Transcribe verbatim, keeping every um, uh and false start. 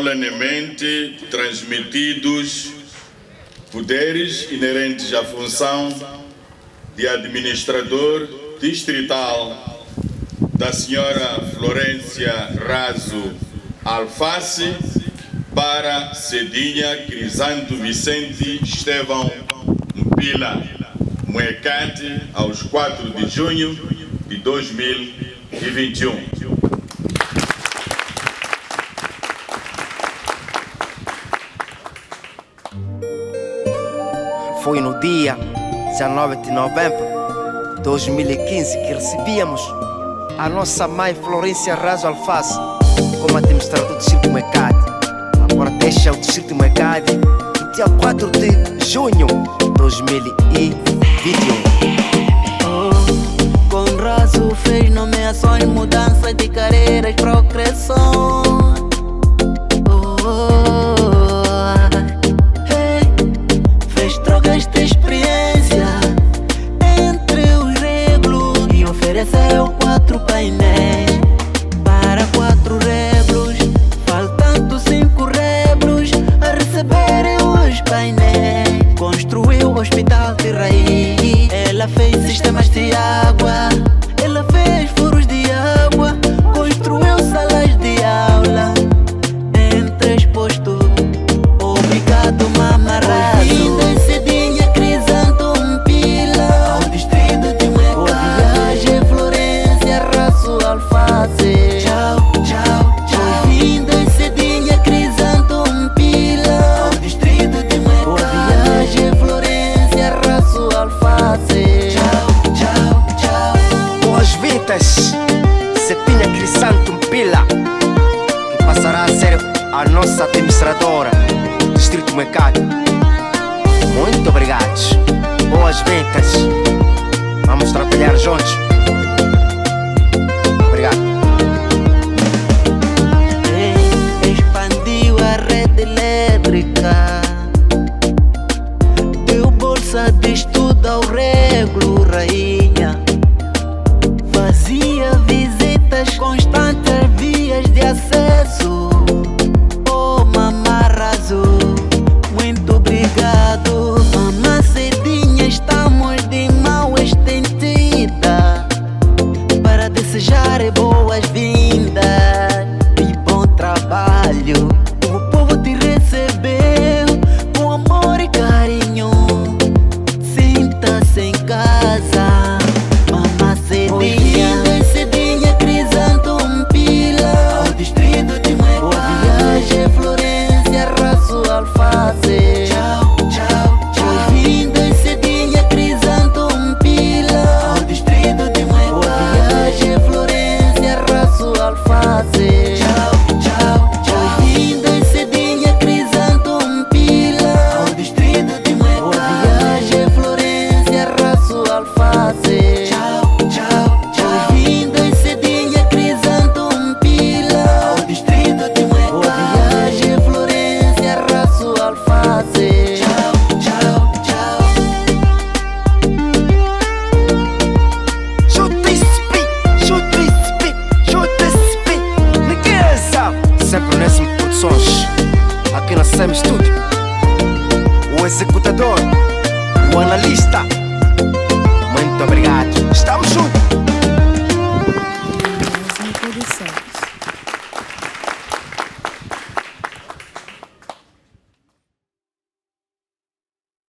solenemente transmitidos poderes inerentes à função de administrador distrital da senhora Florência Raso Alface para Cedinha Crisanto Vicente Estevão Mpila Muecate aos quatro de junho de dois mil e vinte e um. Foi no dia dezenove de novembro de dois mil e quinze que recebíamos a nossa mãe Florência Raso Alface como administrador do Distrito Muecate. Agora deixa o Distrito Muecate no dia quatro de junho de dois mil e vinte e um. Oh, com Raso fez nomeações, mudança de carreira e progressão. Esta experiência entre os reglos e ofereceu quatro painéis para quatro reglos, faltando cinco reglos a receberem os painéis. Construiu o hospital de raiz, ela fez sistemas de água, ela fez furos de água, construiu salas de aula em três postos. Obrigado, Mama Raso. Tchau, tchau, tchau. Bem-vinda, Cedinha Crisanto Mpila, ao distrito de Muecate. Boa viagem, Florência Raso Alface. Tchau, tchau, tchau. Boas-vindas, Cedinha Crisanto Mpila, que passará a ser a nossa administradora do distrito Muecate. Muito obrigados. Boas-vindas. Vamos trabalhar juntos. Obrigado. Expandiu a rede elétrica, deu bolsa de estudo ao reglo, rainha. Fazia visitas constantes às vias de acesso. Oh, Mama Raso, muito obrigado. Mama Cedinha, estamos de mão estendida para desejar boas-vindas e bom trabalho. O povo te recebeu com amor e carinho. Sinta-se em casa, Mama Cedinha. Cedinha Crisanto Mpila, ao distrito de Muecate. Boa viagem, Florência Raso Alface. Tchau, tchau, tchau. Bem-vinda, Cedinha Crisanto Mpila, ao distrito de Muecate. Boa viagem, Florência Raso Alface. Tchau, tchau, tchau. Bem-vinda, Cedinha Crisanto Mpila, ao distrito de Muecate. Boa viagem, Florência Raso Alface. Tchau, tchau, tchau. Bem-vinda, Cedinha Crisanto Mpila, ao distrito de Muecate. Boa viagem, Florência Raso Alface. Tchau, tchau, tchau. Chuta esse beat, chuta esse beat, chuta esse beat. Ninguém sabe. Sempre nesse produções, aqui na Sam Studio. O executador, o analista. Muito obrigado. Estamos juntos.